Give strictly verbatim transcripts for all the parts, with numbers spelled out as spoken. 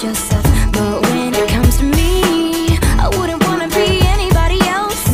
about yourself, but when it comes to me, I wouldn't wanna be anybody else.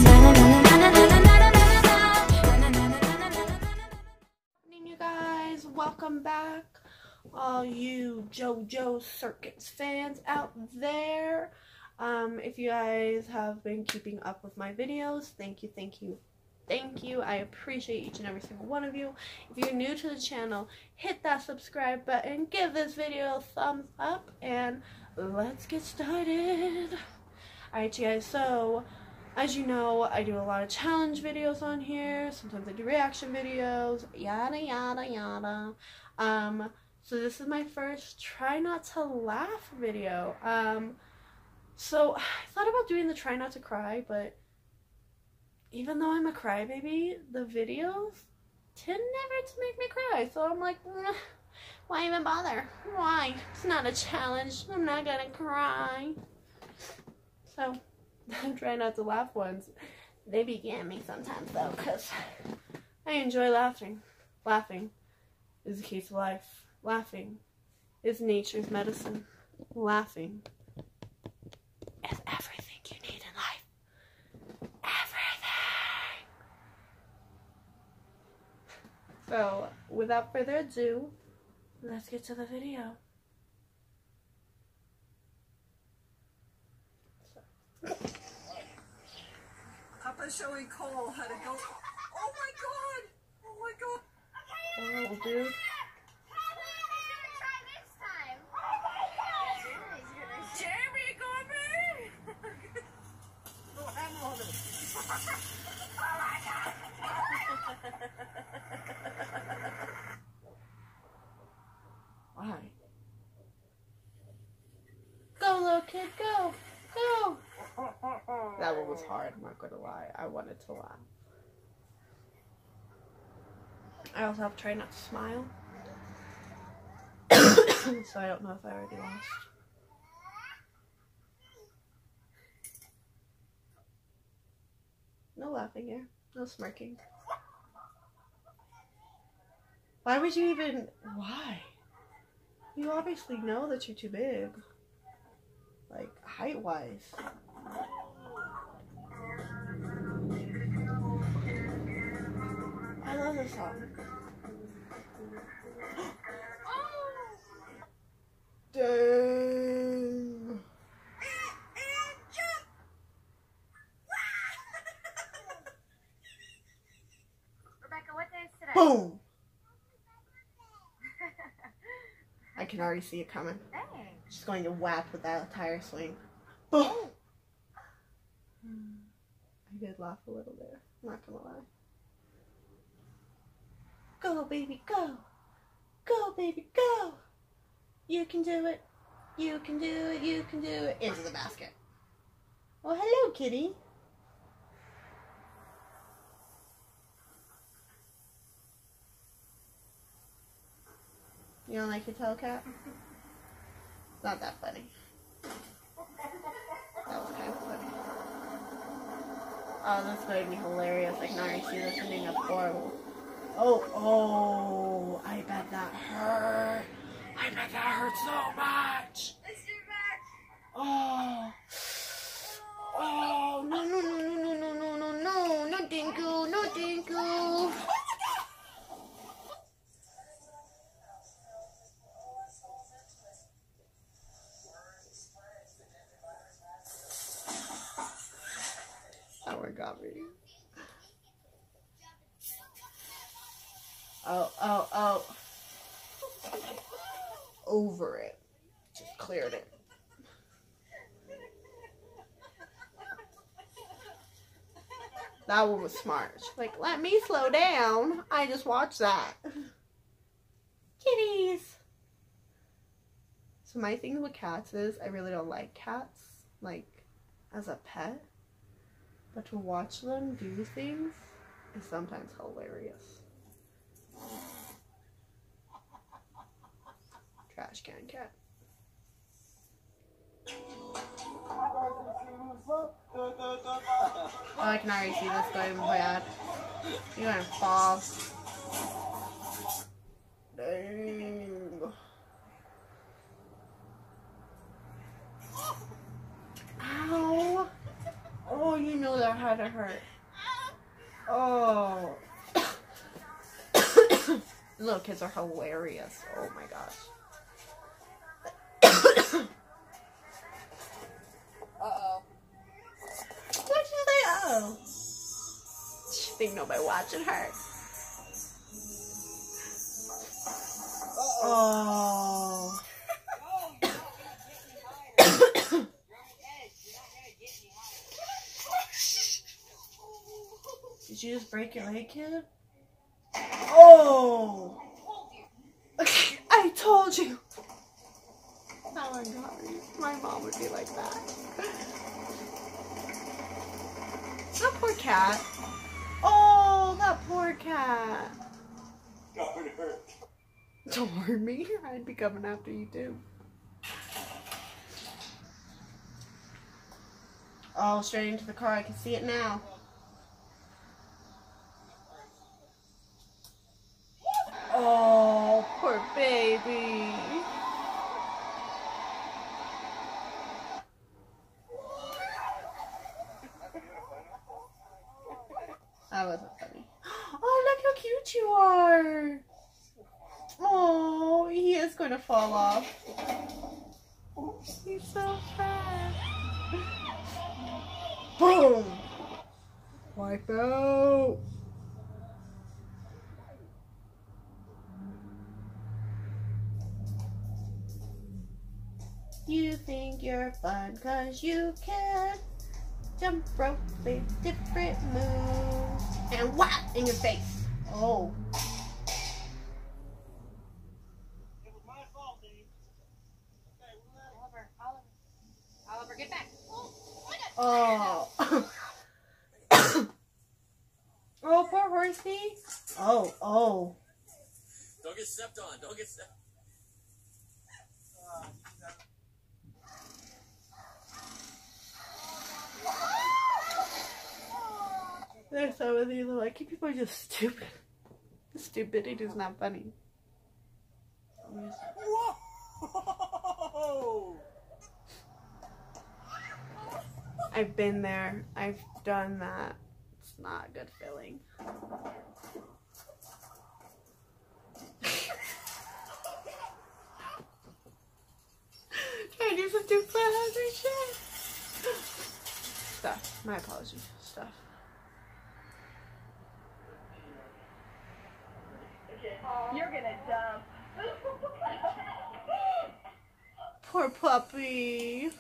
You guys, welcome back, all you JoJo Circuits fans out there. Um, if you guys have been keeping up with my videos, thank you, thank you, thank you. I appreciate each and every single one of you. If you're new to the channel, hit that subscribe button, give this video a thumbs up, and let's get started. Alright, you guys, so as you know, I do a lot of challenge videos on here. Sometimes I do reaction videos, yada yada yada. Um, so this is my first try not to laugh video. Um, so I thought about doing the try not to cry, but even though I'm a crybaby, the videos tend never to make me cry. So I'm like, nah, why even bother? Why? It's not a challenge. I'm not gonna cry. So I'm trying not to laugh ones. They begin me sometimes though, because I enjoy laughing. Laughing is the key to life. Laughing is nature's medicine. Laughing is everything you need in life. Everything. So without further ado, let's get to the video. Papa showing Cole how to go. Oh my god! Oh my god! Oh, dude. Jeremy, you got me! Oh, I'm on it. Oh my god! Why? Go, little kid, go! Go! That one was hard, I'm not gonna lie. I wanted to laugh. I also have tried not to smile. So I don't know if I already lost. No laughing here. No smirking. Why would you even... Why? You obviously know that you're too big. Like, height-wise. I love this song. Dang. Rebecca, what day is today? Boom! I can already see it coming. Dang. She's going to whack with that tire swing. Boom! I did laugh a little there. I'm not gonna lie. Go, baby, go! Go, baby, go! You can do it. You can do it. You can do it. Into the basket. Oh, hello, kitty. You don't like your tail cat? Not that funny. That was kind of funny. Oh, this made me hilarious. I can already see this ending up horrible. Oh, oh, I bet that hurt. I bet that hurt so much. Oh, oh, no, no, no, no, no, no, no, no, no, no, thank you, no, thank you. That one got me. Oh, oh, oh. Over it. Just cleared it. That one was smart. She's like, let me slow down. I just watched that. Kitties. So my thing with cats is I really don't like cats, like, as a pet. But to watch them do things is sometimes hilarious. Trash can cat. Oh, I can already see this going bad. You're gonna fall. Dang. kind of hurt. Oh. Little kids are hilarious. Oh my gosh. Uh-oh. What did they oh? She think nobody watching her. Oh. Did you just break your leg, kid? Oh! I told you! Oh my god, my mom would be like that. That poor cat. Oh, that poor cat. Don't hurt. Don't hurt me. I'd be coming after you too. Oh, straight into the car. I can see it now. Oh, poor baby. That wasn't funny. Oh, look how cute you are. Oh, he is going to fall off. He's so fast. Boom. Wipe out. You think you're fun cause you can jump rope with different moves and whap in your face. Oh. It was my fault, Dave. Okay, Oliver, Oliver. Oliver, get back. Oh. Oh, poor horsey. Oh, oh. don't get stepped on. Don't get stepped. There's some of these are like, you people are just stupid. Stupidity is not funny. Whoa! I've been there. I've done that. It's not a good feeling. Trying to do some two foot hazard shit. Stuff. My apologies. Stuff. You're gonna dump. Poor puppy.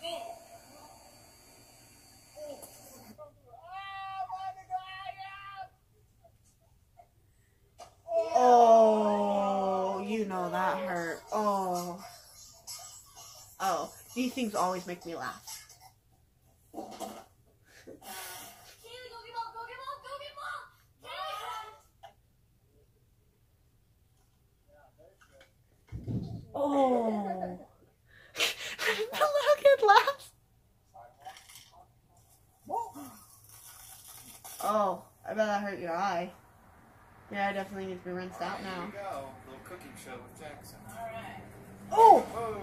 Oh, you know that hurt. Oh. Oh, these things always make me laugh. Oh. The little kid laughs. Oh, I bet that hurt your eye. Yeah, I definitely need to be rinsed out Here now. we go. Little cooking show with Jackson. Alright. Oh! Whoa!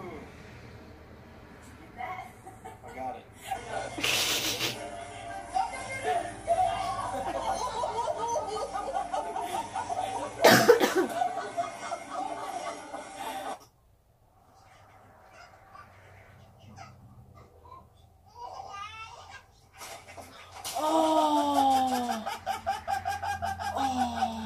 I got it. Oh! Oh!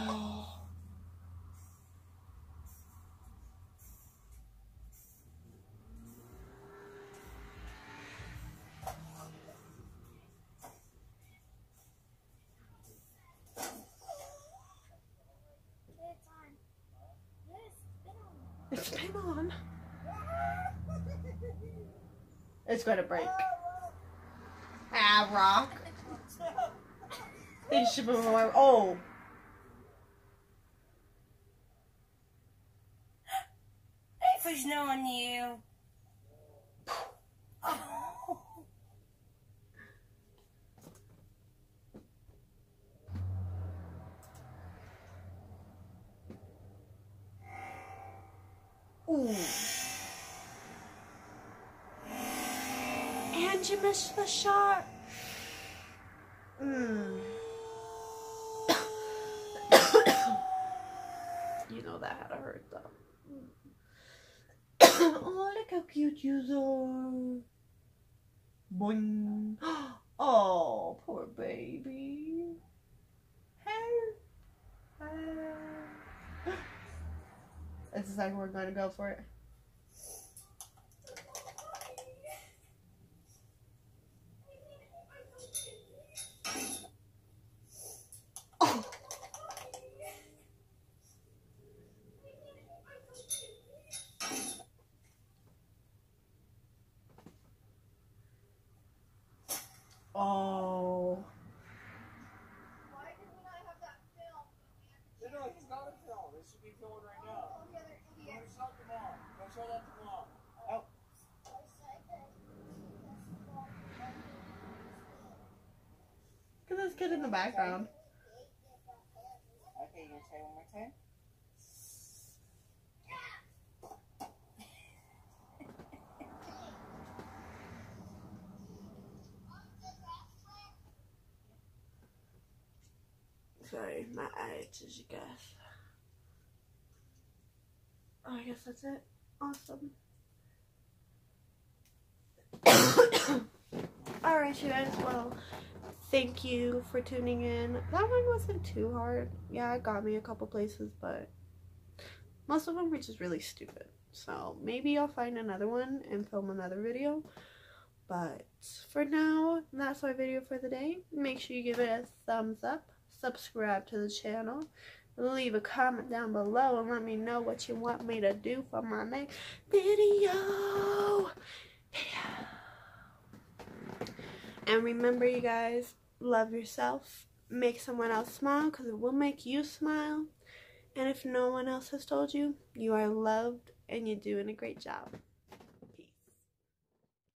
It's been on. It's gonna break. Ah, rock. They should move away. Oh. There's no on you. Ooh. And you missed the shot. Mm. You know that had to hurt though. Oh, look how cute you are. Boing. Oh, poor baby. Hey. Hey. It's the second we're going to go for it. Oh. Oh. Why did we not have that film? No, no, he's not a film. It should be filming right now. Oh, the other Go idiot. show it to mom. Go show that to mom. Oh. Look at this kid in the background. Okay, you gonna try one more time? Sorry, my eye itches, you guys. Oh, I guess that's it. Awesome. Alright, you guys. Well, thank you for tuning in. That one wasn't too hard. Yeah, it got me a couple places, but most of them were just really stupid. So maybe I'll find another one and film another video. But for now, that's my video for the day. Make sure you give it a thumbs up. Subscribe to the channel, leave a comment down below and let me know what you want me to do for my next video. And remember, you guys, love yourself, make someone else smile because it will make you smile. And if no one else has told you, you are loved and you're doing a great job.